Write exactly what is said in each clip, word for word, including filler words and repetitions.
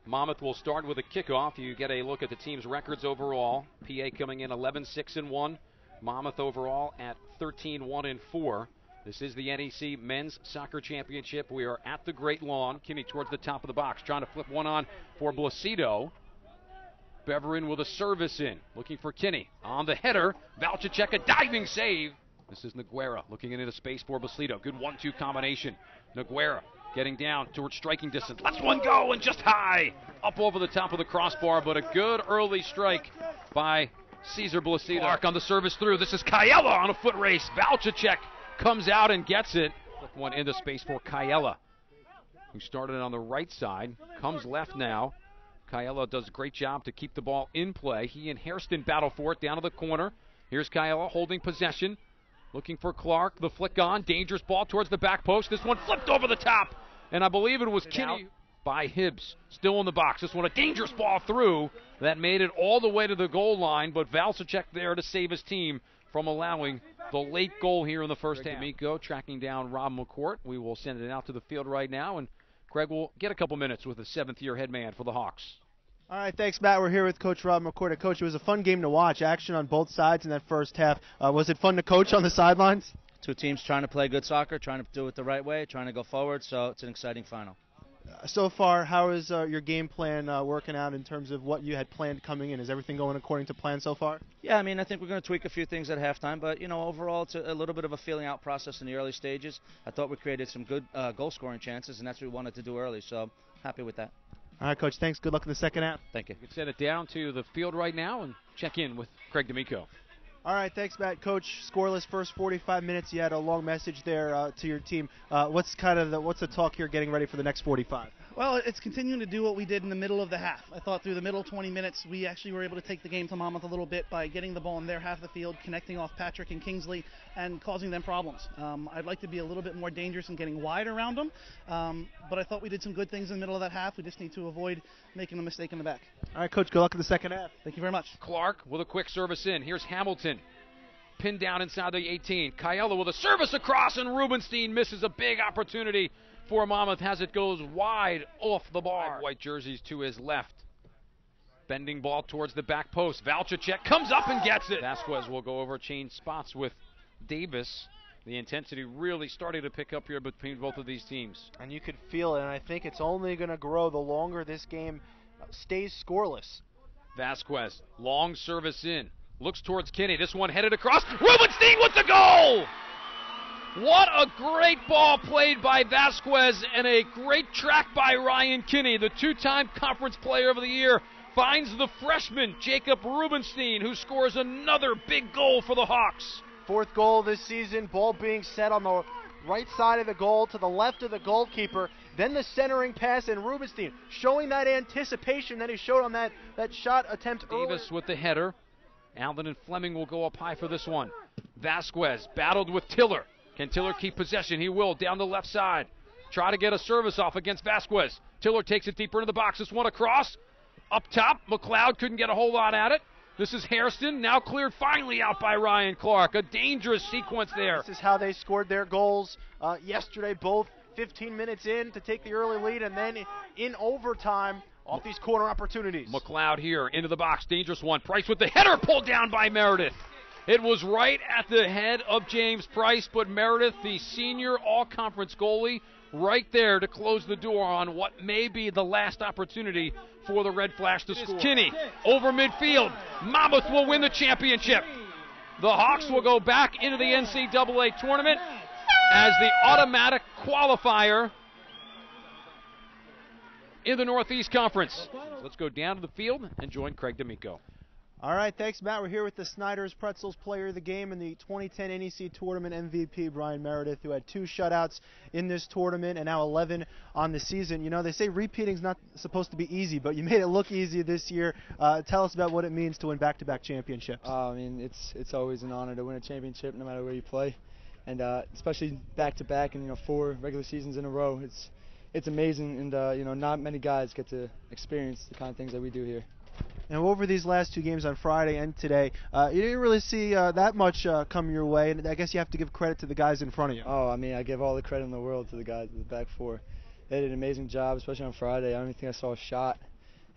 Monmouth will start with a kickoff. You get a look at the team's records overall. P A coming in eleven six and one. Monmouth overall at thirteen one and four. This is the N E C Men's Soccer Championship. We are at the Great Lawn. Kinney towards the top of the box, trying to flip one on for Blacido. Beverin with a service in, looking for Kinney. On the header, Valchacek, a diving save. This is Noguera looking into space for Blacido. Good one two combination. Noguera getting down towards striking distance. Lets one go and just high. Up over the top of the crossbar, but a good early strike by Cesar Blacido. Clark on the service through. This is Cayella on a foot race. Valchacek comes out and gets it. Flip one into space for Cayella, who started on the right side. Comes left now. Cayella does a great job to keep the ball in play. He and Hairston battle for it down to the corner. Here's Cayella holding possession. Looking for Clark. The flick on. Dangerous ball towards the back post. This one flipped over the top. And I believe it was Kinney by Hibbs. Still in the box. This one a dangerous ball through that made it all the way to the goal line. But Valchacek there to save his team from allowing the late goal here in the first half. D'Amico tracking down Rob McCourt. We will send it out to the field right now. And Craig will get a couple minutes with the seventh-year head man for the Hawks. All right, thanks, Matt. We're here with Coach Rob McCourt. Coach, it was a fun game to watch. Action on both sides in that first half. Uh, was it fun to coach on the sidelines? Two teams trying to play good soccer, trying to do it the right way, trying to go forward, so it's an exciting final. Uh, so far, how is uh, your game plan uh, working out in terms of what you had planned coming in? Is everything going according to plan so far? Yeah, I mean, I think we're going to tweak a few things at halftime, but, you know, overall it's a, a little bit of a feeling out process in the early stages. I thought we created some good uh, goal-scoring chances, and that's what we wanted to do early, so happy with that. All right, Coach, thanks. Good luck in the second half. Thank you. You can send it down to the field right now and check in with Craig D'Amico. All right, thanks, Matt. Coach, scoreless first forty-five minutes. You had a long message there uh, to your team. Uh, what's kind of the what's the talk here getting ready for the next forty-five? Well, it's continuing to do what we did in the middle of the half. I thought through the middle twenty minutes, we actually were able to take the game to Monmouth a little bit by getting the ball in their half of the field, connecting off Patrick and Kingsley, and causing them problems. Um, I'd like to be a little bit more dangerous and getting wide around them, um, but I thought we did some good things in the middle of that half. We just need to avoid making a mistake in the back. All right, Coach, good luck in the second half. Thank you very much. Clark with a quick service in. Here's Hamilton. Pinned down inside the eighteen. Cayella with a service across, and Rubenstein misses a big opportunity for Monmouth as it goes wide off the bar. White jerseys to his left. Bending ball towards the back post. Valchacek comes up and gets it. Vasquez will go over, change spots with Davis. The intensity really starting to pick up here between both of these teams. And you could feel it, and I think it's only going to grow the longer this game stays scoreless. Vasquez, long service in. Looks towards Kinney. This one headed across. Rubenstein with the goal! What a great ball played by Vasquez and a great track by Ryan Kinney. The two-time Conference Player of the Year finds the freshman Jacob Rubenstein, who scores another big goal for the Hawks. Fourth goal this season, ball being set on the right side of the goal to the left of the goalkeeper. Then the centering pass, and Rubenstein showing that anticipation that he showed on that, that shot attempt earlier. Davis with the header. Allen and Fleming will go up high for this one. Vasquez battled with Tiller. Can Tiller keep possession? He will, down the left side. Try to get a service off against Vasquez. Tiller takes it deeper into the box. This one across. Up top, McLeod couldn't get a whole lot at it. This is Hairston, now cleared finally out by Ryan Clark. A dangerous sequence there. This is how they scored their goals uh, yesterday, both fifteen minutes in to take the early lead, and then in overtime off these corner opportunities. McLeod here into the box, dangerous one. Price with the header pulled down by Meredith. It was right at the head of James Price, but Meredith, the senior all-conference goalie, right there to close the door on what may be the last opportunity for the Red Flash to score. Kinney over midfield. Monmouth will win the championship. The Hawks will go back into the N C double A tournament as the automatic qualifier in the Northeast Conference. Let's go down to the field and join Craig D'Amico. All right, thanks, Matt. We're here with the Snyder's Pretzels player of the game and the twenty ten N E C Tournament M V P, Brian Meredith, who had two shutouts in this tournament and now eleven on the season. You know, they say repeating's not supposed to be easy, but you made it look easy this year. Uh, tell us about what it means to win back-to-back championships. Uh, I mean, it's it's always an honor to win a championship, no matter where you play, and uh, especially back-to-back and you know four regular seasons in a row. It's it's amazing, and uh, you know not many guys get to experience the kind of things that we do here. Now, over these last two games on Friday and today, uh, you didn't really see uh, that much uh, come your way, and I guess you have to give credit to the guys in front of you. Oh, I mean, I give all the credit in the world to the guys at the back four. They did an amazing job, especially on Friday. I don't even think I saw a shot.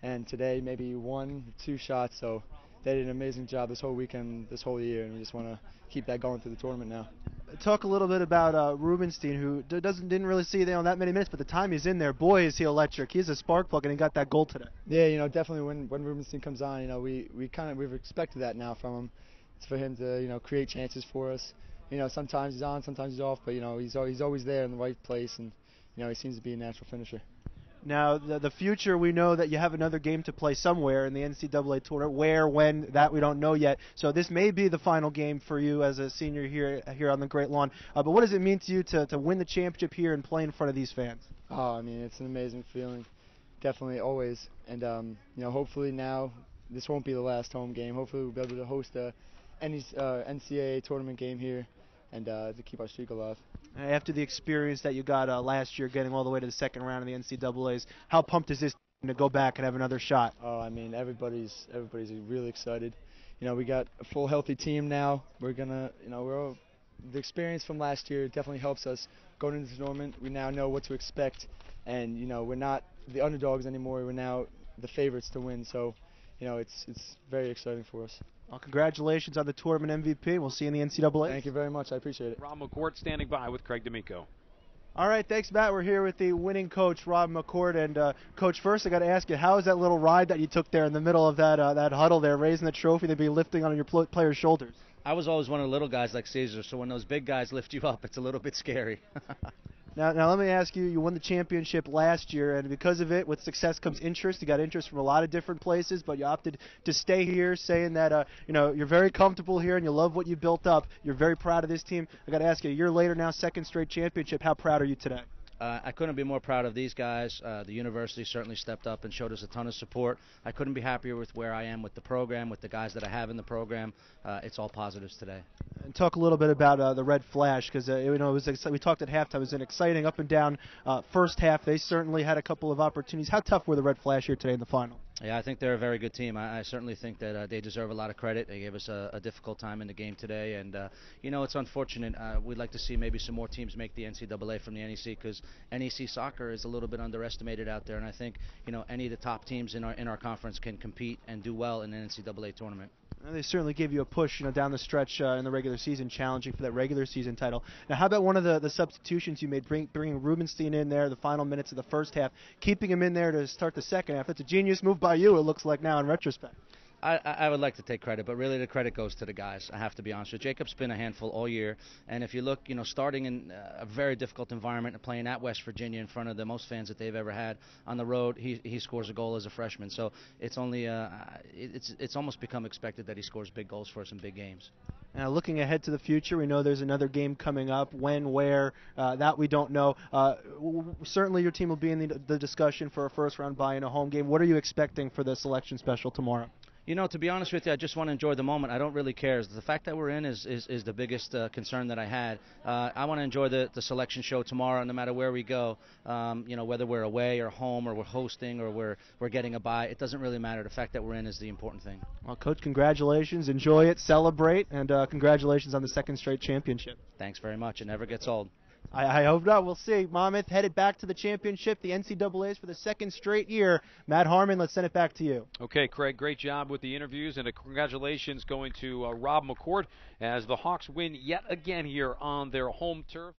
and today maybe one, two shots. So they did an amazing job this whole weekend, this whole year, and we just want to keep that going through the tournament now. Talk a little bit about uh, Rubenstein, who d- doesn't didn't really see you know, that many minutes, but the time he's in there, boy, is he electric. He's a spark plug, and he got that goal today. Yeah, you know, definitely when when Rubenstein comes on, you know, we we kind of we've expected that now from him. It's for him to you know create chances for us. You know, sometimes he's on, sometimes he's off, but you know he's al- he's always there in the right place, and you know he seems to be a natural finisher. Now, the, the future, we know that you have another game to play somewhere in the N C double A tournament. Where, when, that we don't know yet. So this may be the final game for you as a senior here here on the Great Lawn. Uh, but what does it mean to you to, to win the championship here and play in front of these fans? Oh, I mean, it's an amazing feeling, definitely always. And um, you know, hopefully now this won't be the last home game. Hopefully we'll be able to host a N C double A tournament game here, and uh, to keep our streak alive. After the experience that you got uh, last year, getting all the way to the second round of the N C double A's, how pumped is this to go back and have another shot? Oh, I mean, everybody's everybody's really excited. You know, we got a full healthy team now. We're gonna, you know, we're all, the experience from last year definitely helps us going into the tournament. We now know what to expect, and you know, we're not the underdogs anymore. We're now the favorites to win. So, you know, it's it's very exciting for us. Well, congratulations on the tournament M V P. We'll see you in the N C double A. Thank you very much. I appreciate it. Rob McCourt standing by with Craig D'Amico. All right, thanks, Matt. We're here with the winning coach, Rob McCourt. And, uh, Coach, first I got to ask you, how was that little ride that you took there in the middle of that uh, that huddle there, raising the trophy they'd be lifting on your pl- players' shoulders? I was always one of the little guys like Caesar, so when those big guys lift you up, it's a little bit scary. Now, now let me ask you, you won the championship last year, and because of it, with success comes interest. You got interest from a lot of different places, but you opted to stay here, saying that uh, you know you're very comfortable here and you love what you built up. You're very proud of this team. I got to ask you, a year later now, second straight championship. How proud are you today? Uh, I couldn't be more proud of these guys. Uh, the university certainly stepped up and showed us a ton of support. I couldn't be happier with where I am with the program, with the guys that I have in the program. Uh, it's all positives today. And talk a little bit about uh, the Red Flash, because uh, you know it was ex- we talked at halftime. It was an exciting up and down uh, first half. They certainly had a couple of opportunities. How tough were the Red Flash here today in the final? Yeah, I think they're a very good team. I, I certainly think that uh, they deserve a lot of credit. They gave us a, a difficult time in the game today, and uh, you know it's unfortunate. Uh, we'd like to see maybe some more teams make the N C double A from the N E C, because N E C soccer is a little bit underestimated out there, and I think you know any of the top teams in our in our conference can compete and do well in an N C double A tournament. They certainly gave you a push, you know, down the stretch uh, in the regular season, challenging for that regular season title. Now, how about one of the, the substitutions you made, bring, bringing Rubenstein in there the final minutes of the first half, keeping him in there to start the second half? That's a genius move by you, it looks like now in retrospect. I, I would like to take credit, but really the credit goes to the guys. I have to be honest with you. Jacob's been a handful all year, and if you look, you know, starting in a very difficult environment and playing at West Virginia in front of the most fans that they've ever had on the road, he he scores a goal as a freshman. So it's only uh, it's it's almost become expected that he scores big goals for us in big games. Now, looking ahead to the future, we know there's another game coming up. When, where, uh, that we don't know. Uh, w- certainly your team will be in the, the discussion for a first-round bye in a home game. What are you expecting for the selection special tomorrow? You know, to be honest with you, I just want to enjoy the moment. I don't really care. The fact that we're in is, is, is the biggest uh, concern that I had. Uh, I want to enjoy the, the selection show tomorrow, no matter where we go. Um, you know, whether we're away or home or we're hosting or we're we're getting a bye, it doesn't really matter. The fact that we're in is the important thing. Well, Coach, congratulations. Enjoy it, celebrate, and uh, congratulations on the second straight championship. Thanks very much. It never gets old. I, I hope not. We'll see. Monmouth headed back to the championship, the N C double A's for the second straight year. Matt Harmon, let's send it back to you. Okay, Craig, great job with the interviews, and a congratulations going to uh, Rob McCourt as the Hawks win yet again here on their home turf.